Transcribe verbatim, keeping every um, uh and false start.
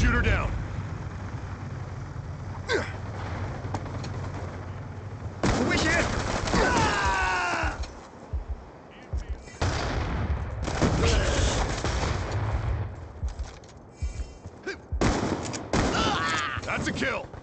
Shoot her down. Wish it! That's a kill.